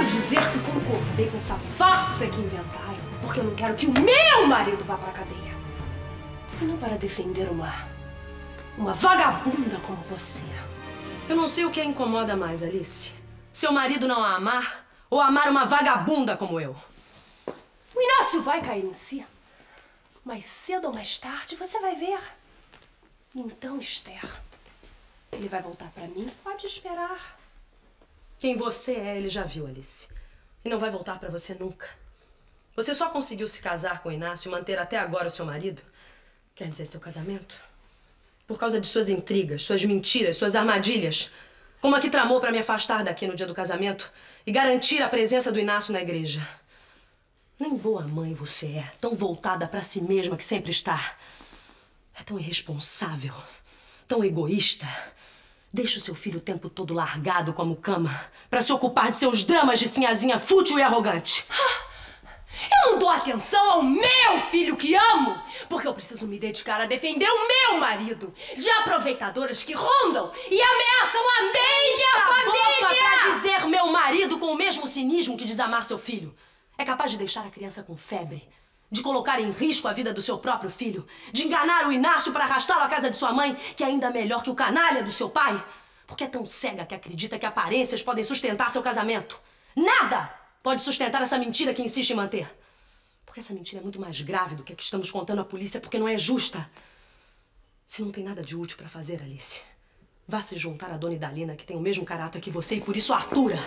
dizer que concordei com essa farsa que inventaram, porque eu não quero que o meu marido vá pra cadeia. E não para defender uma vagabunda como você. Eu não sei o que a incomoda mais, Alice. Seu marido não a amar ou amar uma vagabunda como eu. O Inácio vai cair em si. Mais cedo ou mais tarde você vai ver. Então, Esther, ele vai voltar pra mim? Pode esperar. Quem você é, ele já viu, Alice. E não vai voltar pra você nunca. Você só conseguiu se casar com o Inácio e manter até agora o seu marido, quer dizer, seu casamento, por causa de suas intrigas, suas mentiras, suas armadilhas. Como a que tramou pra me afastar daqui no dia do casamento e garantir a presença do Inácio na igreja. Nem boa mãe você é, tão voltada pra si mesma que sempre está. É tão irresponsável, tão egoísta. Deixa o seu filho o tempo todo largado com a mucama pra se ocupar de seus dramas de sinhazinha fútil e arrogante. Eu não dou atenção ao meu filho que amo, porque eu preciso me dedicar a defender o meu marido de aproveitadoras que rondam e ameaçam a minha família! Boca pra dizer meu marido com o mesmo cinismo que desamar seu filho. É capaz de deixar a criança com febre, de colocar em risco a vida do seu próprio filho, de enganar o Inácio para arrastá-lo à casa de sua mãe, que é ainda melhor que o canalha do seu pai, porque é tão cega que acredita que aparências podem sustentar seu casamento. Nada pode sustentar essa mentira que insiste em manter. Porque essa mentira é muito mais grave do que a que estamos contando à polícia, porque não é justa. Se não tem nada de útil para fazer, Alice, vá se juntar à dona Idalina, que tem o mesmo caráter que você e por isso a atura.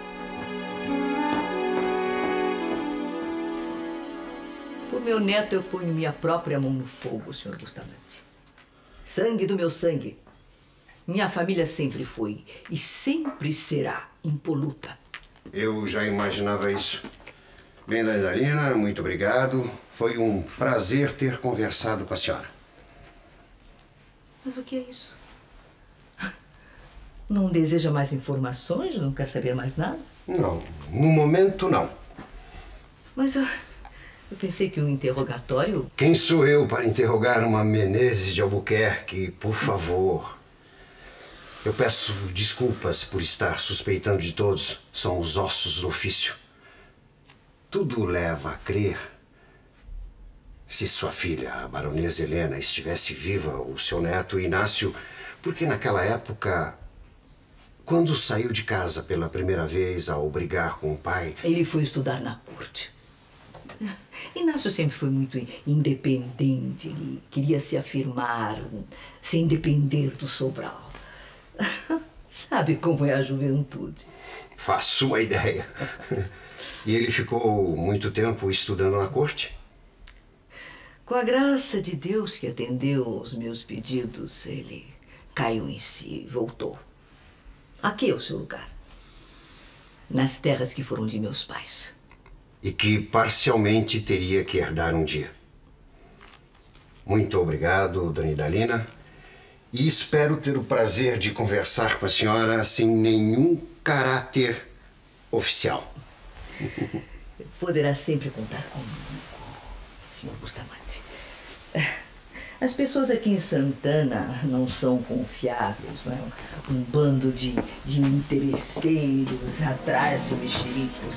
Por meu neto, eu ponho minha própria mão no fogo, Sr. Bustamante. Sangue do meu sangue. Minha família sempre foi e sempre será impoluta. Eu já imaginava isso. Bem, dona Idalina, muito obrigado. Foi um prazer ter conversado com a senhora. Mas o que é isso? Não deseja mais informações? Não quer saber mais nada? Não, no momento não. Mas eu pensei que o interrogatório... Quem sou eu para interrogar uma Menezes de Albuquerque, por favor? Eu peço desculpas por estar suspeitando de todos. São os ossos do ofício. Tudo leva a crer. Se sua filha, a baronesa Helena, estivesse viva, o seu neto Inácio, porque naquela época, quando saiu de casa pela primeira vez ao brigar com o pai... Ele foi estudar na corte. Inácio sempre foi muito independente. Ele queria se afirmar, sem depender do Sobral. Sabe como é a juventude? Faço uma ideia. E ele ficou muito tempo estudando na corte? Com a graça de Deus que atendeu aos meus pedidos, ele caiu em si e voltou. Aqui é o seu lugar. Nas terras que foram de meus pais. E que parcialmente teria que herdar um dia. Muito obrigado, dona Idalina. E espero ter o prazer de conversar com a senhora sem nenhum caráter oficial. Poderá sempre contar comigo, Sr. Bustamante. As pessoas aqui em Santana não são confiáveis, não é? Um bando de interesseiros atrás de mexericos.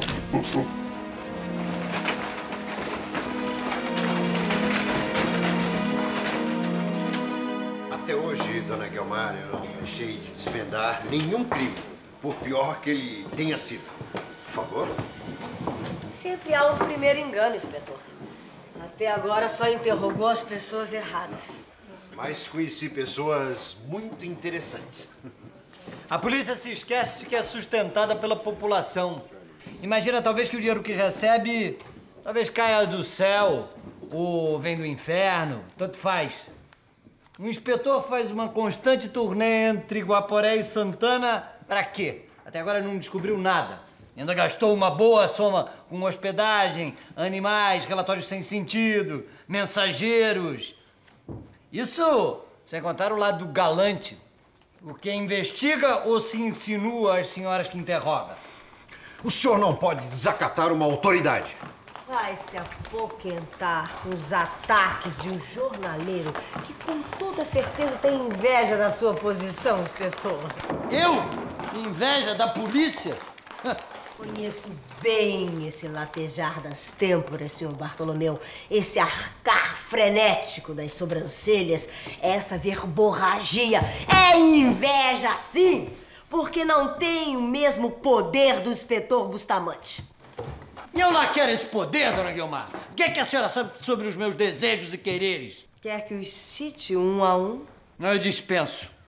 Até hoje, dona Guiomar, eu não deixei de desvendar nenhum crime, por pior que ele tenha sido. Por favor. Sempre há um primeiro engano, inspetor. Até agora só interrogou as pessoas erradas. Mas conheci pessoas muito interessantes. A polícia se esquece de que é sustentada pela população. Imagina, talvez, que o dinheiro que recebe, talvez caia do céu ou vem do inferno, tanto faz. O inspetor faz uma constante turnê entre Guaporé e Santana. Pra quê? Até agora não descobriu nada. Ainda gastou uma boa soma com hospedagem, animais, relatórios sem sentido, mensageiros. Isso sem contar o lado galante. O que investiga ou se insinua às senhoras que interroga? O senhor não pode desacatar uma autoridade. Vai se apoquentar com os ataques de um jornaleiro que com toda certeza tem inveja da sua posição, inspetor. Eu? Inveja da polícia? Conheço bem esse latejar das têmporas, senhor Bartolomeu. Esse arcar frenético das sobrancelhas, essa verborragia. É inveja, sim! Porque não tem o mesmo poder do inspetor Bustamante. E eu lá quero esse poder, dona Guiomar. O que é que a senhora sabe sobre os meus desejos e quereres? Quer que os cite um a um? Não, eu dispenso.